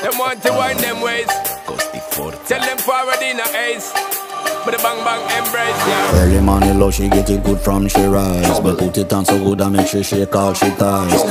Them want to wind them ways. Tell them forward in a ace. But the bang bang embrace, yeah. Early morning love, she get it good from she rise. But put it on so good I make she shake all she ties.